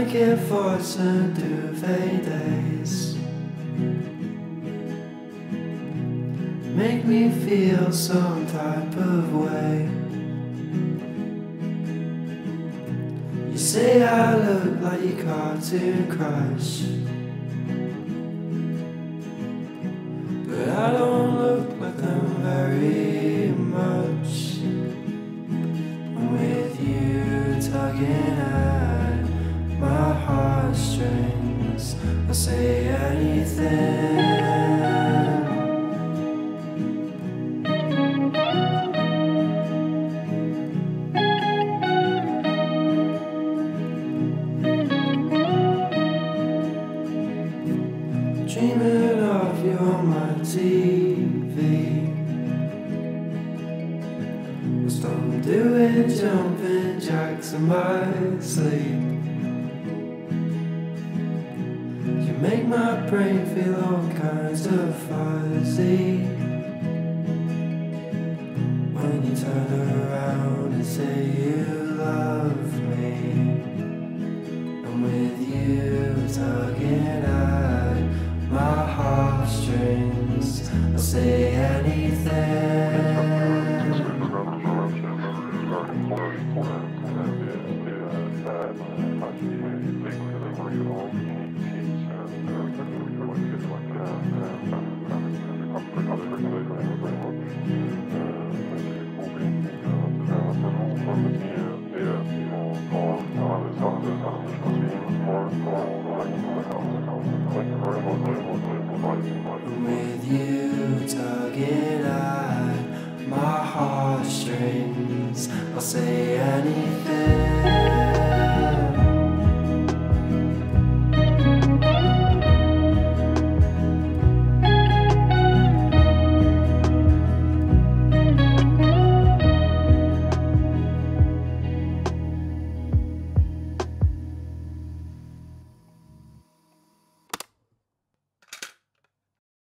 blanket forts and duvet days make me feel some type of way. You say I look like your cartoon crush, but I don't look like them very much. I'm with you tugging at my heartstrings, I'll say anything. Dreaming of you on my TV, whilst I'm doing jumping jacks in my sleep. You make my brain feel all kinds of fuzzy when you turn around and say you love me. I'm with you tugging at my heartstrings, I'll say anything. With you tugging at my heartstrings, I'll say anything.